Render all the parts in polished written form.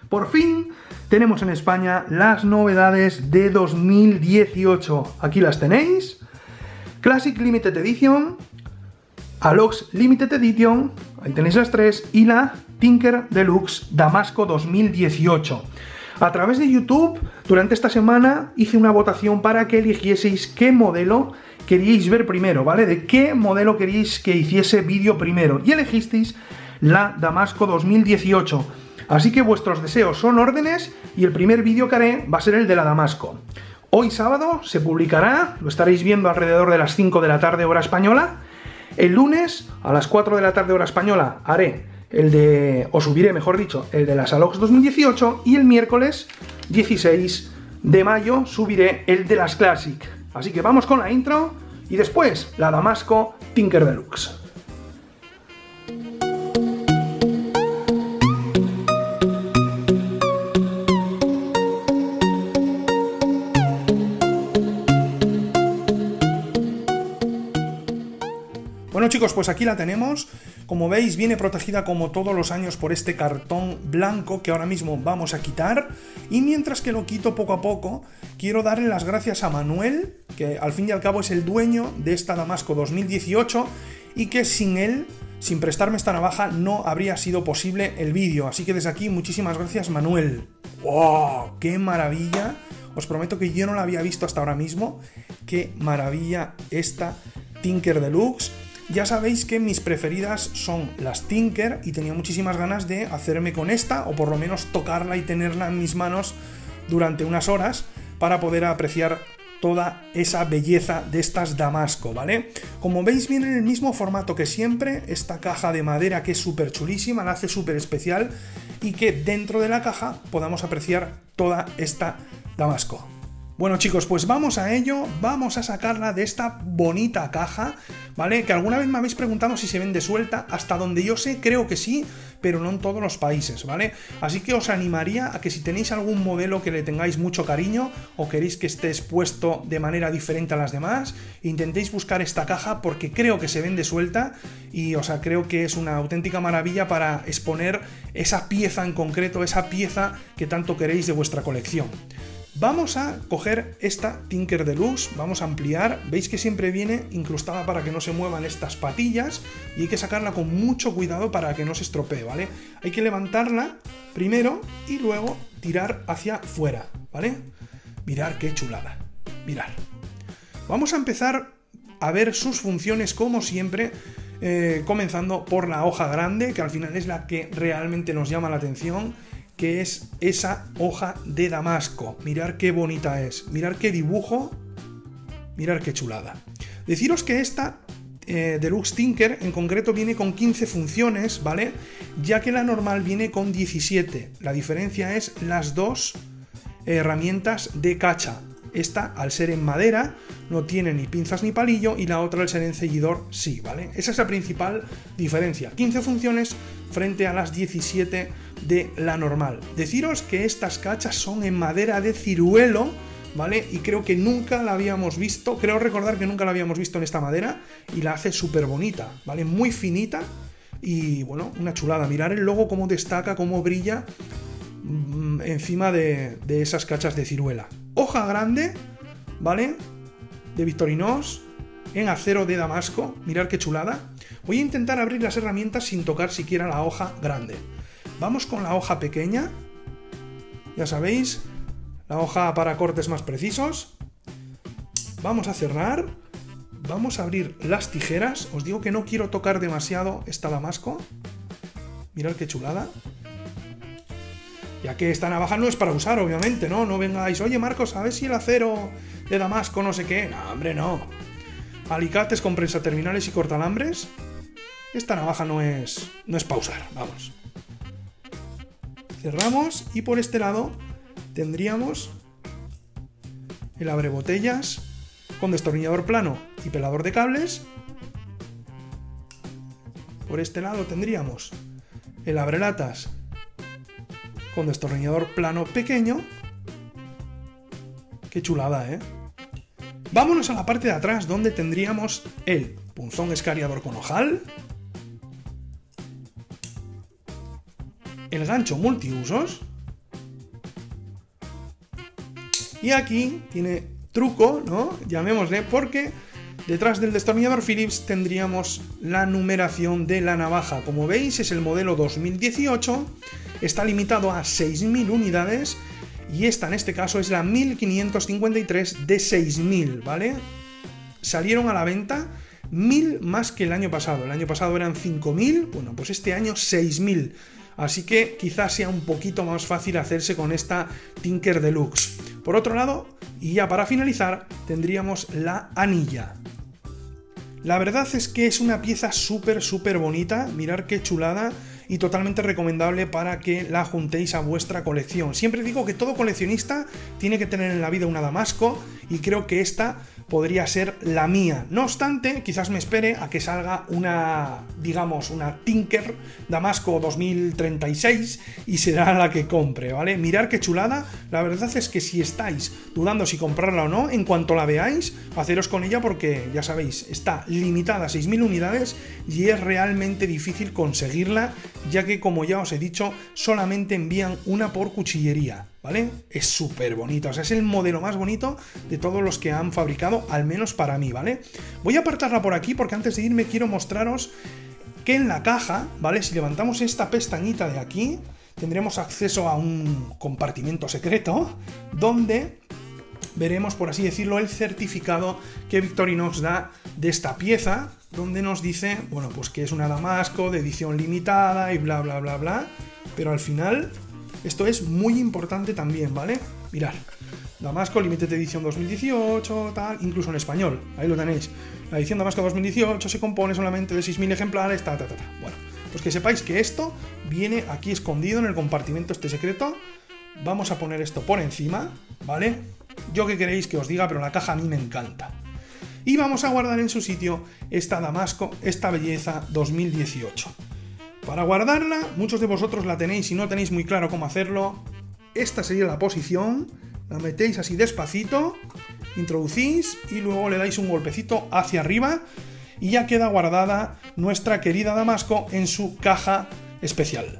Por fin tenemos en España las novedades de 2018. Aquí las tenéis. Classic Limited Edition, Alox Limited Edition, ahí tenéis las tres, y la Tinker Deluxe Damasco 2018. A través de YouTube, durante esta semana, hice una votación para que eligieseis qué modelo queríais ver primero, ¿vale? De qué modelo queríais que hiciese vídeo primero. Y elegisteis la Damasco 2018. Así que vuestros deseos son órdenes y el primer vídeo que haré va a ser el de la Damasco. Hoy sábado se publicará, lo estaréis viendo alrededor de las 5 de la tarde hora española. El lunes a las 4 de la tarde hora española haré subiré, mejor dicho, el de las Alox 2018, y el miércoles 16 de mayo subiré el de las Classic. Así que vamos con la intro y después la Damasco Tinker Deluxe. Bueno chicos, pues aquí la tenemos. Como veis, viene protegida como todos los años por este cartón blanco que ahora mismo vamos a quitar. Y mientras que lo quito poco a poco, quiero darle las gracias a Manuel, que al fin y al cabo es el dueño de esta Damasco 2018, y que sin él, sin prestarme esta navaja, no habría sido posible el vídeo. Así que desde aquí, muchísimas gracias, Manuel. ¡Wow! ¡Qué maravilla! Os prometo que yo no la había visto hasta ahora mismo. ¡Qué maravilla esta Tinker Deluxe! Ya sabéis que mis preferidas son las Tinker y tenía muchísimas ganas de hacerme con esta, o por lo menos tocarla y tenerla en mis manos durante unas horas para poder apreciar toda esa belleza de estas Damasco, ¿vale? Como veis, viene en el mismo formato que siempre, esta caja de madera que es súper chulísima, la hace súper especial, y que dentro de la caja podamos apreciar toda esta Damasco. Bueno chicos, pues vamos a ello, vamos a sacarla de esta bonita caja, ¿vale? Que alguna vez me habéis preguntado si se vende suelta, hasta donde yo sé creo que sí, pero no en todos los países, ¿vale? Así que os animaría a que si tenéis algún modelo que le tengáis mucho cariño o queréis que esté expuesto de manera diferente a las demás, intentéis buscar esta caja porque creo que se vende suelta y, o sea, creo que es una auténtica maravilla para exponer esa pieza en concreto, esa pieza que tanto queréis de vuestra colección. Vamos a coger esta Tinker Deluxe, vamos a ampliar, veis que siempre viene incrustada para que no se muevan estas patillas y hay que sacarla con mucho cuidado para que no se estropee, ¿vale? Hay que levantarla primero y luego tirar hacia fuera, ¿vale? Mirad qué chulada, mirad. Vamos a empezar a ver sus funciones como siempre, comenzando por la hoja grande, que al final es la que realmente nos llama la atención, que es esa hoja de Damasco. Mirad qué bonita es, mirad qué dibujo, mirad qué chulada. Deciros que esta Deluxe Tinker en concreto viene con 15 funciones, ¿vale? Ya que la normal viene con 17. La diferencia es las dos herramientas de cacha. Esta, al ser en madera, no tiene ni pinzas ni palillo, y la otra, al ser en ceñidor, sí, ¿vale? Esa es la principal diferencia. 15 funciones frente a las 17 de la normal. Deciros que estas cachas son en madera de ciruelo, ¿vale? Y creo que nunca la habíamos visto, creo recordar que nunca la habíamos visto en esta madera, y la hace súper bonita, ¿vale? Muy finita y, bueno, una chulada. Mirad el logo cómo destaca, cómo brilla encima de esas cachas de ciruela. Hoja grande, ¿vale? De Victorinox, en acero de Damasco. Mirad qué chulada. Voy a intentar abrir las herramientas sin tocar siquiera la hoja grande. Vamos con la hoja pequeña. Ya sabéis, la hoja para cortes más precisos. Vamos a cerrar. Vamos a abrir las tijeras. Os digo que no quiero tocar demasiado esta Damasco. Mirad qué chulada. Ya que esta navaja no es para usar, obviamente, ¿no? No vengáis, oye Marcos, a ver si el acero de Damasco no sé qué. No, hombre, no. Alicates con prensaterminales y cortalambres. Esta navaja no es para usar, vamos. Cerramos y por este lado tendríamos el abrebotellas con destornillador plano y pelador de cables. Por este lado tendríamos el abrelatas con destornillador plano pequeño. Qué chulada, ¿eh? Vámonos a la parte de atrás, donde tendríamos el punzón escariador con ojal, el gancho multiusos, Y aquí tiene truco, ¿no? Llamémosle, porque detrás del destornillador Phillips tendríamos la numeración de la navaja. Como veis, es el modelo 2018, está limitado a 6.000 unidades y esta en este caso es la 1553 de 6.000, ¿vale? Salieron a la venta 1.000 más que el año pasado. El año pasado eran 5.000, bueno, pues este año 6.000. Así que quizás sea un poquito más fácil hacerse con esta Tinker Deluxe. Por otro lado, y ya para finalizar, tendríamos la anilla. La verdad es que es una pieza súper bonita, mirad qué chulada, y totalmente recomendable para que la juntéis a vuestra colección. Siempre digo que todo coleccionista tiene que tener en la vida una Damasco, y creo que esta podría ser la mía. No obstante, quizás me espere a que salga una, digamos, una Tinker Damasco 2036 y será la que compre, ¿vale? Mirad qué chulada. La verdad es que si estáis dudando si comprarla o no, en cuanto la veáis, haceros con ella porque, ya sabéis, está limitada a 6.000 unidades y es realmente difícil conseguirla, ya que, como ya os he dicho, solamente envían una por cuchillería, ¿vale? Es súper bonito, o sea, es el modelo más bonito de todos los que han fabricado, al menos para mí, ¿vale? Voy a apartarla por aquí porque antes de irme quiero mostraros que en la caja, ¿vale? Si levantamos esta pestañita de aquí, tendremos acceso a un compartimento secreto donde veremos, por así decirlo, el certificado que Victorinox da de esta pieza, donde nos dice, bueno, pues que es una Damasco de edición limitada y bla, bla, bla, bla, pero al final esto es muy importante también, ¿vale? Mirad, Damasco Limited Edition 2018, tal, incluso en español, ahí lo tenéis. La edición Damasco 2018 se compone solamente de 6.000 ejemplares, ta. Bueno, pues que sepáis que esto viene aquí escondido en el compartimento este secreto. Vamos a poner esto por encima, ¿vale? Yo qué queréis que os diga, pero la caja a mí me encanta. Y vamos a guardar en su sitio esta Damasco, esta belleza 2018. Para guardarla, muchos de vosotros la tenéis y no tenéis muy claro cómo hacerlo. Esta sería la posición, la metéis así despacito, introducís y luego le dais un golpecito hacia arriba y ya queda guardada nuestra querida Damasco en su caja especial.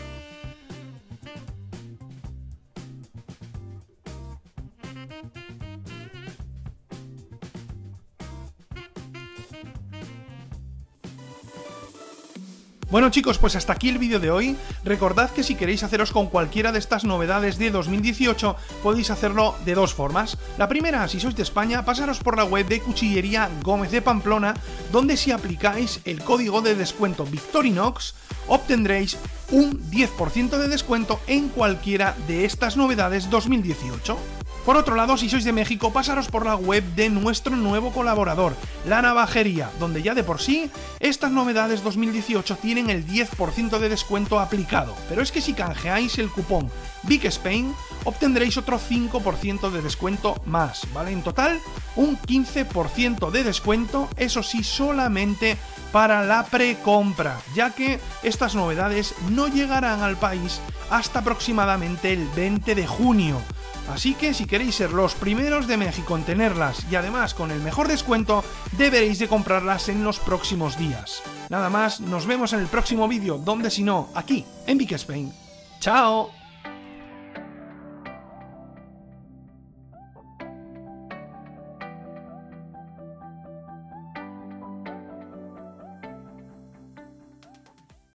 Bueno chicos, pues hasta aquí el vídeo de hoy. Recordad que si queréis haceros con cualquiera de estas novedades de 2018, podéis hacerlo de dos formas. La primera, si sois de España, pasaros por la web de Cuchillería Gómez de Pamplona, donde si aplicáis el código de descuento Victorinox, obtendréis un 10% de descuento en cualquiera de estas novedades 2018. Por otro lado, si sois de México, pasaros por la web de nuestro nuevo colaborador, La Navajería, donde ya de por sí, estas novedades 2018 tienen el 10% de descuento aplicado. Pero es que si canjeáis el cupón Big Spain, obtendréis otro 5% de descuento más, ¿vale? En total, un 15% de descuento, eso sí, solamente para la precompra, ya que estas novedades no llegarán al país hasta aproximadamente el 20 de junio. Así que si queréis ser los primeros de México en tenerlas y además con el mejor descuento, deberéis de comprarlas en los próximos días. Nada más, nos vemos en el próximo vídeo, donde si no, aquí, en Big Spain. ¡Chao!